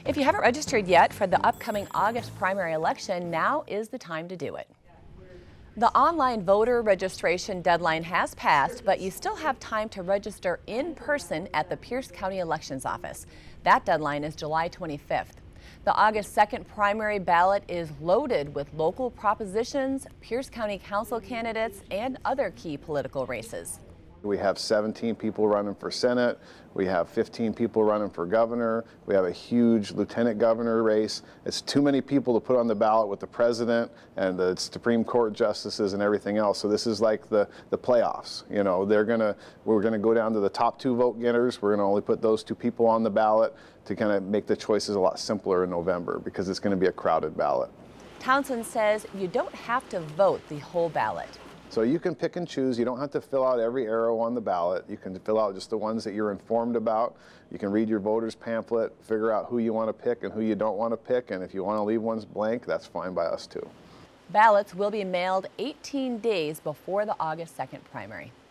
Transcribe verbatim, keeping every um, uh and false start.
If you haven't registered yet for the upcoming August primary election, now is the time to do it. The online voter registration deadline has passed, but you still have time to register in person at the Pierce County Elections Office. That deadline is July twenty-fifth. The August second primary ballot is loaded with local propositions, Pierce County Council candidates, and other key political races. We have seventeen people running for Senate. We have fifteen people running for governor. We have a huge lieutenant governor race. It's too many people to put on the ballot with the president and the Supreme Court justices and everything else. So this is like the, the playoffs. You know, they're gonna, we're gonna go down to the top two vote getters. We're gonna only put those two people on the ballot to kind of make the choices a lot simpler in November because it's gonna be a crowded ballot. Townsend says you don't have to vote the whole ballot. So you can pick and choose. You don't have to fill out every arrow on the ballot. You can fill out just the ones that you're informed about. You can read your voter's pamphlet, figure out who you want to pick and who you don't want to pick, and if you want to leave ones blank, that's fine by us too. Ballots will be mailed eighteen days before the August second primary.